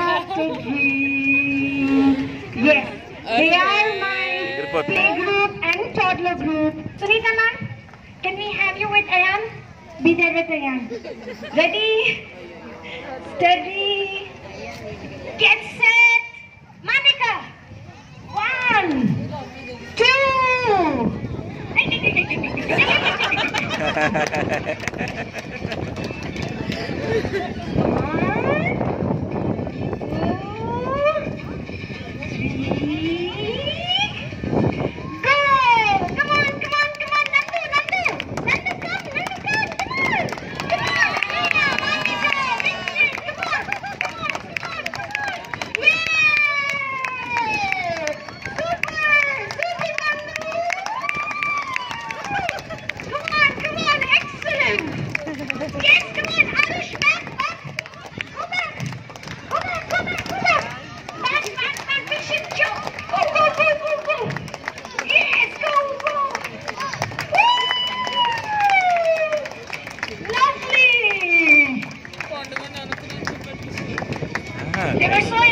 to drink. Yes, they are my playgroup and toddler group. Sunita ma'am, can we have you with Ayan? Be there with Ayan. Ready? Steady. Get set. Monica. 1, 2. They were so